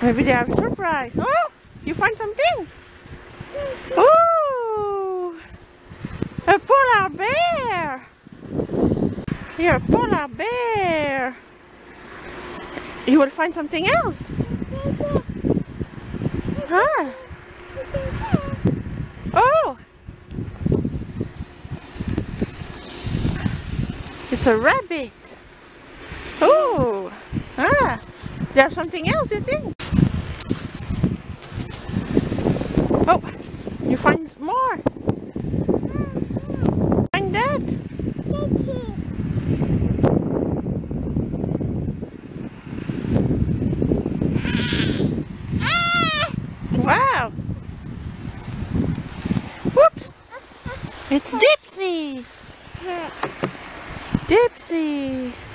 Maybe they have a surprise. Oh, you find something? Oh, a polar bear. You're a polar bear. You will find something else. Huh? Oh, it's a rabbit. Oh, there's something else, you think? Oh, you find more. Find that. Wow. Whoops. It's Dipsy. Dipsy.